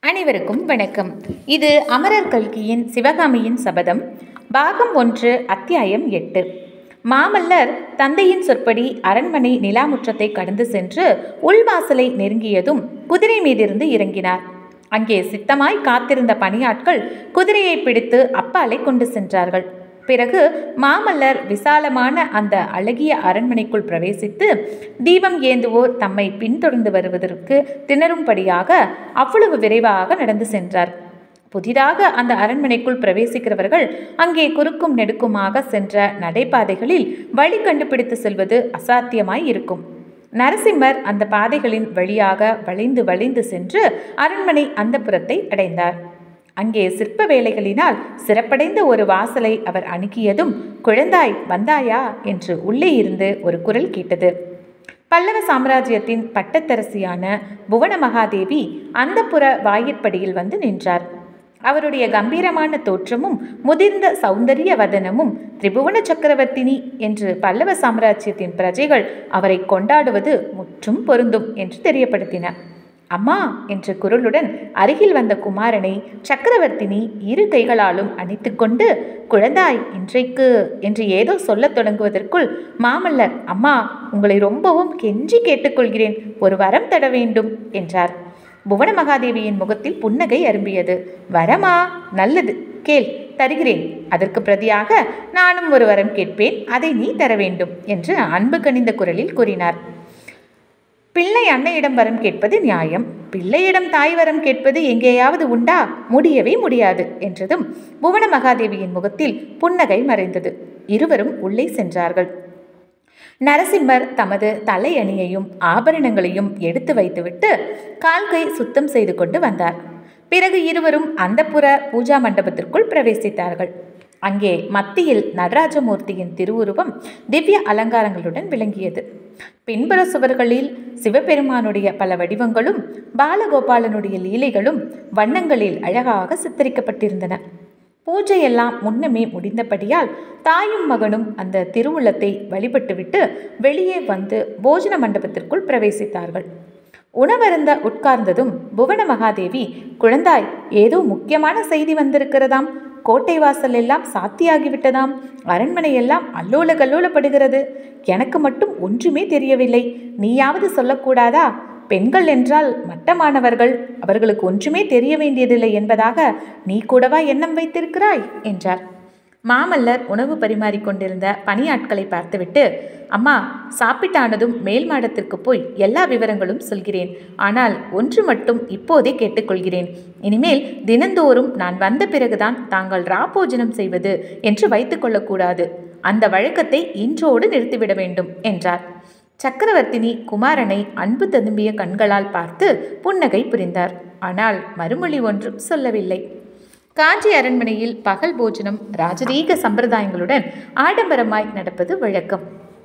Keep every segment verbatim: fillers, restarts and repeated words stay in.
அனைவருக்கும் வணக்கம். இது அமரர் கல்கியின் சிவகாமியின் சபதம், பாகம் ஒன்று, அத்தியாயம் எட்டு. மாமல்லர் தந்தையின் சொற்படி அரண்மனை நிலாமுற்றத்தை கடந்து சென்று உள்வாசலை நெருங்கியதும் குதிரை மீதிருந்து இறங்கினார். அங்கே சித்தமாய் காத்திருந்த பணியாட்கள் குதிரையை பிடித்து அப்பாலை கொண்டு சென்றார்கள். பிறகு மாமல்லர் விசாலமான அந்த அழகிய அரண்மனைக்குள் பிரவேசித்து தீபம் ஏந்துவோர் தம்மை பின்தொடர்ந்து வருவதற்கு திணறும்படியாக அவ்வளவு விரைவாக நடந்து சென்றார். புதிதாக அந்த அரண்மனைக்குள் பிரவேசிக்கிறவர்கள் அங்கே குறுக்கும் நெடுக்குமாக சென்ற நடைபாதைகளில் வழி கண்டுபிடித்து செல்வது அசாத்தியமாய் இருக்கும். நரசிம்மர் அந்த பாதைகளின் வழியாக வளைந்து வளைந்து சென்று அரண்மனை அந்தப்புறத்தை அடைந்தார். அங்கே சிற்ப வேலைகளினால் சிறப்படைந்த ஒரு வாசலை அவர் அணுகியதும், குழந்தாய் வந்தாயா என்று உள்ளே இருந்து ஒரு குரல் கேட்டது. பல்லவ சாம்ராஜ்யத்தின் பட்டத்தரசியான புவன மகாதேவி அந்தப்புற வாயிற்படியில் வந்து நின்றார். அவருடைய கம்பீரமான தோற்றமும் முதிர்ந்த சௌந்தரிய வதனமும் திரிபுவன சக்கரவர்த்தினி என்று பல்லவ சாம்ராஜ்யத்தின் பிரஜைகள் அவரை கொண்டாடுவது முற்றும் பொருந்தும் என்று தெரியப்படுத்தின. அம்மா என்ற குரலுடன் அருகில் வந்த குமாரனை சக்கரவர்த்தினி இரு கைகளாலும் அணைத்து கொண்டு, குழந்தாய் இன்றைக்கு என்று ஏதோ சொல்லத் தொடங்குவதற்குள் மாமல்லர், அம்மா உங்களை ரொம்பவும் கெஞ்சி கேட்டுக்கொள்கிறேன், ஒரு வரம் தர வேண்டும் என்றார். புவன மகாதேவியின் முகத்தில் புன்னகை அரும்பியது. வரமா? நல்லது, கேள், தருகிறேன். அதற்கு பிரதியாக நானும் ஒரு வரம் கேட்பேன், அதை நீ தர வேண்டும் என்று அன்பு கனிந்த குரலில் கூறினார். பிள்ளை அன்னையிடம் வரம் கேட்பது நியாயம், பிள்ளையிடம் தாய் வரம் கேட்பது எங்கேயாவது உண்டா? முடியவே முடியாது என்றதும் புவன மகாதேவியின் முகத்தில் புன்னகை மறைந்தது. இருவரும் உள்ளே சென்றார்கள். நரசிம்மர் தமது தலை அணியையும் ஆபரணங்களையும் எடுத்து வைத்துவிட்டு கால்கை சுத்தம் செய்து கொண்டு வந்தார். பிறகு இருவரும் அந்தப்புற பூஜா மண்டபத்திற்குள் பிரவேசித்தார்கள். அங்கே மத்தியில் நடராஜமூர்த்தியின் திருவுருவம் திவ்ய அலங்காரங்களுடன் விளங்கியது. பின்புற சுவர்களில் சிவபெருமானுடைய பல வடிவங்களும் பாலகோபாலனுடைய லீலைகளும் வண்ணங்களில் அழகாக சித்தரிக்கப்பட்டிருந்தன. பூஜையெல்லாம் முன்னமே முடிந்தபடியால் தாயும் மகனும் அந்த திருவுள்ளத்தை வழிபட்டுவிட்டு வெளியே வந்து போஜன மண்டபத்திற்குள் பிரவேசித்தார்கள். உணவருந்த உட்கார்ந்ததும் புவன மகாதேவி, குழந்தாய் ஏதோ முக்கியமான செய்தி வந்திருக்கிறதாம், கோட்டை வாசல் எல்லாம் சாத்தியாகிவிட்டதாம், அரண்மனை எல்லாம் அல்லோல கல்லோலப்படுகிறது, எனக்கு மட்டும் ஒன்றுமே தெரியவில்லை, நீயாவது சொல்லக்கூடாதா? பெண்கள் என்றால் மட்டமானவர்கள், அவர்களுக்கு ஒன்றுமே தெரிய வேண்டியதில்லை என்பதாக நீ கூடவா எண்ணம் வைத்திருக்கிறாய் என்றார். மாமல்லர் உணவு பரிமாறிக்கொண்டிருந்த பணியாட்களை பார்த்துவிட்டு, அம்மா சாப்பிட்டானதும் மேல் மாடத்திற்கு போய் எல்லா விவரங்களும் சொல்கிறேன், ஆனால் ஒன்று மட்டும் இப்போதே கேட்டுக்கொள்கிறேன், இனிமேல் தினந்தோறும் நான் வந்த பிறகுதான் தாங்கள் ராபோஜனம் செய்வது என்று வைத்துக் கொள்ளக்கூடாது, அந்த வழக்கத்தை இன்றோடு நிறுத்திவிட வேண்டும் என்றார். சக்கரவர்த்தினி குமாரனை அன்பு ததும்பிய கண்களால் பார்த்து புன்னகை புரிந்தார். ஆனால் மறுமொழி ஒன்றும் சொல்லவில்லை. காஞ்சி அரண்மனையில் பகல் போஜனம் ராஜரீக சம்பிரதாயங்களுடன் ஆடம்பரமாய் நடப்பது வழக்கம்.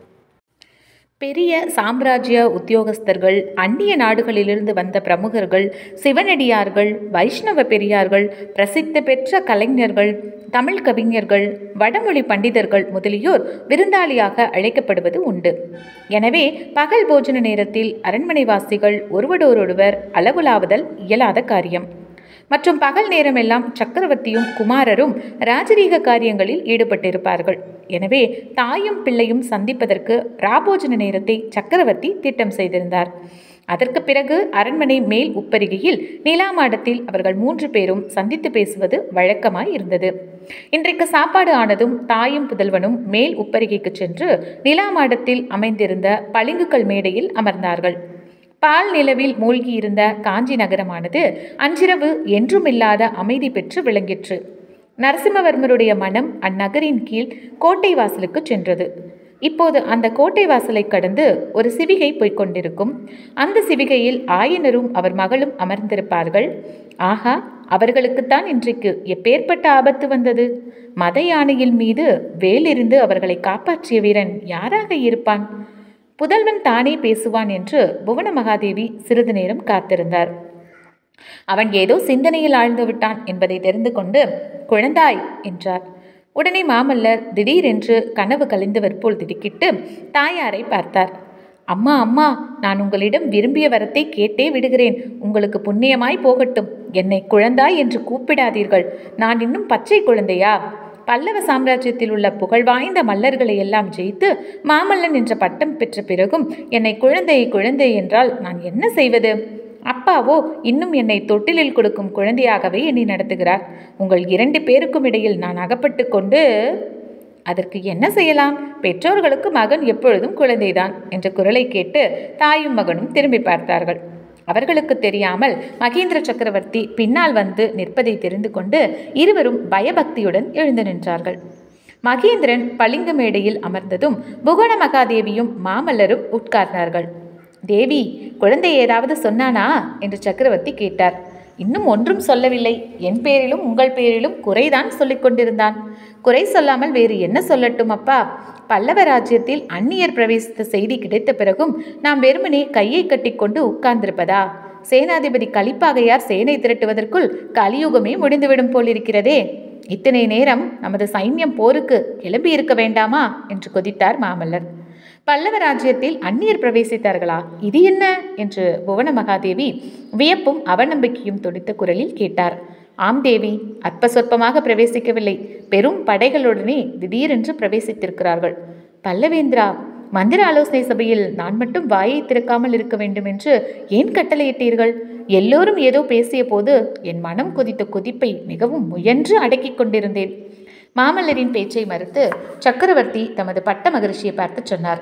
பெரிய சாம்ராஜ்ய உத்தியோகஸ்தர்கள், அந்நிய நாடுகளிலிருந்து வந்த பிரமுகர்கள், சிவனடியார்கள், வைஷ்ணவ பெரியார்கள், பிரசித்தி பெற்ற கலைஞர்கள், தமிழ் கவிஞர்கள், வடமொழி பண்டிதர்கள் முதலியோர் விருந்தாளியாக அழைக்கப்படுவது உண்டு. எனவே பகல் போஜன நேரத்தில் அரண்மனைவாசிகள் ஒருவரோடொருவர் அளவுலாவுதல் இயலாத காரியம். மற்றும் பகல் நேரமெல்லாம் சக்கரவர்த்தியும் குமாரரும் ராஜரீக காரியங்களில் ஈடுபட்டிருப்பார்கள். எனவே தாயும் பிள்ளையும் சந்திப்பதற்கு ராபோஜன நேரத்தை சக்கரவர்த்தி திட்டம் செய்திருந்தார். அதற்கு பிறகு அரண்மனை மேல் உப்பரிகையில் நிலாமாடத்தில் அவர்கள் மூன்று பேரும் சந்தித்து பேசுவது வழக்கமாய் இருந்தது. இன்றைக்கு சாப்பாடு ஆனதும் தாயும் புதல்வனும் மேல் உப்பரிகைக்கு சென்று நிலாமாடத்தில் அமைந்திருந்த பளிங்குக்கல் மேடையில் அமர்ந்தார்கள். பால் நிலவில் மூழ்கியிருந்த காஞ்சி நகரமானது அன்றிரவு என்றுமில்லாத அமைதி பெற்று விளங்கிற்று. நரசிம்மவர்மருடைய மனம் அந்நகரின் கீழ் கோட்டை வாசலுக்கு சென்றது. இப்போது அந்த கோட்டை வாசலை கடந்து ஒரு சிவிகை போய்கொண்டிருக்கும். அந்த சிவிகையில் ஆயனரும் அவர் மகளும் அமர்ந்திருப்பார்கள். ஆகா, அவர்களுக்குத்தான் இன்றைக்கு எப்பேற்பட்ட ஆபத்து வந்தது! மத யானையின் மீது வேலிருந்து அவர்களை காப்பாற்றிய வீரன் யாராக இருப்பான்? புதல்வன் தானே பேசுவான் என்று புவன மகாதேவி சிறிது நேரம் காத்திருந்தார். அவன் ஏதோ சிந்தனையில் ஆழ்ந்து விட்டான் என்பதை தெரிந்து கொண்டு, குழந்தாய் என்றார். உடனே மாமல்லர் திடீரென்று கனவு கலைந்தவர் போல் திடுக்கிட்டு தாயாரை பார்த்தார். அம்மா அம்மா, நான் உங்களிடம் விரும்பிய வரத்தை கேட்டே விடுகிறேன். உங்களுக்கு புண்ணியமாய் போகட்டும். என்னை குழந்தாய் என்று கூப்பிடாதீர்கள். நான் இன்னும் பச்சை குழந்தையா? பல்லவ சாம்ராஜ்யத்தில் உள்ள புகழ்வாய்ந்த மல்லர்களை எல்லாம் ஜெயித்து மாமல்லன் என்ற பட்டம் பெற்ற பிறகும் என்னை குழந்தை குழந்தை என்றால் நான் என்ன செய்வது? அப்பாவோ இன்னும் என்னை தொட்டிலில் கொடுக்கும் குழந்தையாகவே என்னை நடத்துகிறார். உங்கள் இரண்டு பேருக்கும் இடையில் நான் அகப்பட்டு கொண்டு அதற்கு என்ன செய்யலாம்? பெற்றோர்களுக்கு மகன் எப்பொழுதும் குழந்தைதான் என்ற குரலை கேட்டு தாயும் மகனும் திரும்பி பார்த்தார்கள். அவர்களுக்கு தெரியாமல் மகேந்திர சக்கரவர்த்தி பின்னால் வந்து நிற்பதை தெரிந்து கொண்டு இருவரும் பயபக்தியுடன் எழுந்து நின்றார்கள். மகேந்திரன் பளிங்கு மேடையில் அமர்ந்ததும் புவன மகாதேவியும் மாமல்லரும் உட்கார்ந்தார்கள். தேவி, குழந்தை ஏதாவது சொன்னானா என்று சக்கரவர்த்தி கேட்டார். இன்னும் ஒன்றும் சொல்லவில்லை. என் பேரிலும் உங்கள் பேரிலும் குறைதான் சொல்லிக் கொண்டிருந்தான். குறை சொல்லாமல் வேறு என்ன சொல்லட்டும் அப்பா? பல்லவ ராஜ்யத்தில் அந்நியர் பிரவேசித்த செய்தி கிடைத்த பிறகும் நாம் வெறுமனே கையை கட்டி கொண்டு உட்கார்ந்திருப்பதா? சேனாதிபதி கலிப்பாகையார் சேனை திரட்டுவதற்குள் கலியுகமே முடிந்துவிடும் போலிருக்கிறதே. இத்தனை நேரம் நமது சைன்யம் போருக்கு கிளம்பி இருக்க வேண்டாமா என்று கொதித்தார் மாமல்லர். பல்லவ ராஜ்யத்தில் அந்நியர் பிரவேசித்தார்களா? இது என்ன என்று புவன மகாதேவி வியப்பும் அவநம்பிக்கையும் துடித்த குரலில் கேட்டார். ஆம் தேவி, அற்ப சொற்பமாக பிரவேசிக்கவில்லை. பெரும் படைகளுடனே திடீரென்று பிரவேசித்திருக்கிறார்கள். பல்லவேந்திரா, மந்திர ஆலோசனை சபையில் நான் மட்டும் வாயை திறக்காமல் இருக்க வேண்டும் என்று ஏன் கட்டளையிட்டீர்கள்? எல்லோரும் ஏதோ பேசிய போது என் மனம் கொதித்த கொதிப்பை மிகவும் முயன்று அடக்கிக் கொண்டிருந்தேன். மாமல்லரின் பேச்சை மறுத்து சக்கரவர்த்தி தமது பட்ட மகரிஷியை பார்த்து சொன்னார்.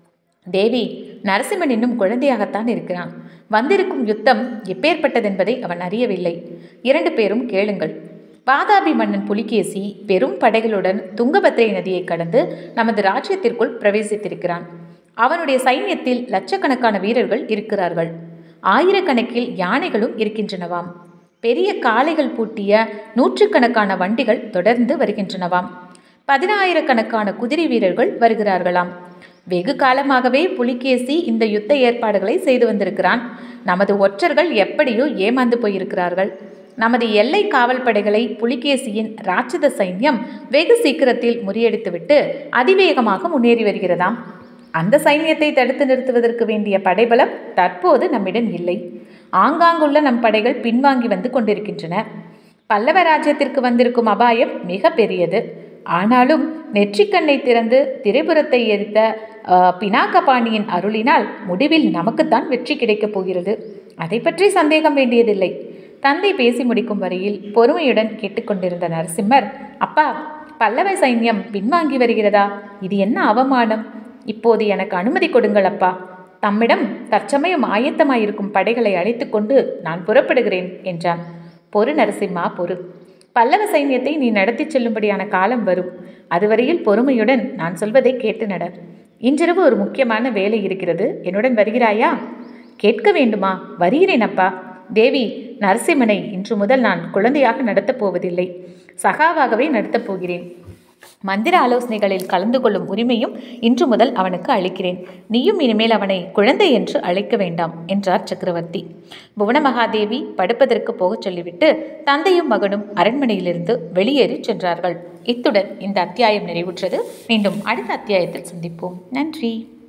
தேவி, நரசிம்மன் இன்னும் குழந்தையாகத்தான் இருக்கிறான். வந்திருக்கும் யுத்தம் எப்பேற்பட்டதென்பதை அவன் அறியவில்லை. இரண்டு பேரும் கேளுங்கள். வாதாபி மன்னன் புலிகேசி பெரும் படைகளுடன் துங்கபத்ரை நதியை கடந்து நமது ராஜ்யத்திற்குள் பிரவேசித்திருக்கிறான். அவனுடைய சைன்யத்தில் லட்சக்கணக்கான வீரர்கள் இருக்கிறார்கள். ஆயிரக்கணக்கில் யானைகளும் இருக்கின்றனவாம். பெரிய காளைகள் பூட்டிய நூற்றுக்கணக்கான வண்டிகள் தொடர்ந்து வருகின்றனவாம். பதினாயிரக்கணக்கான குதிரை வீரர்கள் வருகிறார்களாம். வெகு காலமாகவே புலிகேசி இந்த யுத்த ஏற்பாடுகளை செய்து வந்திருக்கிறான். நமது ஒற்றர்கள் எப்படியோ ஏமாந்து போயிருக்கிறார்கள். நமது எல்லை காவல் படைகளை புலிகேசியின் ராட்சத சைன்யம் வெகு சீக்கிரத்தில் முறியடித்துவிட்டு அதிவேகமாக முன்னேறி வருகிறதாம். அந்த சைன்யத்தை தடுத்து நிறுத்துவதற்கு வேண்டிய படைபலம் தற்போது நம்மிடம் இல்லை. ஆங்காங்குள்ள நம் படைகள் பின்வாங்கி வந்து கொண்டிருக்கின்றன. பல்லவ ராஜ்யத்திற்கு வந்திருக்கும் அபாயம் மிக பெரியது. ஆனாலும் நெற்றிக்கண்ணை திறந்து திரிபுரத்தை எரித்த பினாகபாணியின் அருளினால் முடிவில் நமக்குத்தான் வெற்றி கிடைக்கப் போகிறது. அதை பற்றி சந்தேகம் வேண்டியதில்லை. தந்தை பேசி முடிக்கும் வரையில் பொறுமையுடன் கேட்டுக்கொண்டிருந்த நரசிம்மர், அப்பா, பல்லவ சைன்யம் பின்வாங்கி வருகிறதா? இது என்ன அவமானம்! இப்போது எனக்கு அனுமதி கொடுங்கள் அப்பா. தம்மிடம் தற்சமயம் ஆயத்தமாயிருக்கும் படைகளை அழைத்து கொண்டு நான் புறப்படுகிறேன் என்றான். பொறு நரசிம்மா, பொறு. பல்லவ சைன்யத்தை நீ நடத்தி செல்லும்படியான காலம் வரும். அதுவரையில் பொறுமையுடன் நான் சொல்வதை கேட்டு நட. இன்றிரவு ஒரு முக்கியமான வேலை இருக்கிறது. என்னுடன் வருகிறாயா? கேட்க வேண்டுமா? வருகிறேன் அப்பா. தேவி, நரசிம்மனை இன்று முதல் நான் குழந்தையாக நடத்தப் போவதில்லை. சகாவாகவே நடத்தப் போகிறேன். மந்திர ஆலோசனைகளில் கலந்து கொள்ளும் உரிமையும் இன்று முதல் அவனுக்கு அளிக்கிறேன். நீயும் இனிமேல் அவனை குழந்தை என்று அழைக்க வேண்டாம் என்றார் சக்கரவர்த்தி. புவன மகாதேவி படுப்பதற்கு போகச் சொல்லிவிட்டு தந்தையும் மகனும் அரண்மனையிலிருந்து வெளியேறி சென்றார்கள். இத்துடன் இந்த அத்தியாயம் நிறைவுற்றது. மீண்டும் அடுத்த அத்தியாயத்தில் சந்திப்போம். நன்றி.